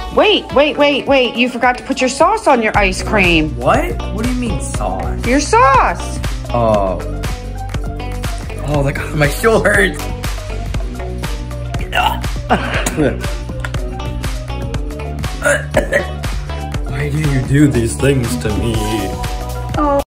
Wait. You forgot to put your sauce on your ice cream. What? What do you mean sauce? Your sauce. Oh, that my shoulder hurts. Why do you do these things to me? Oh.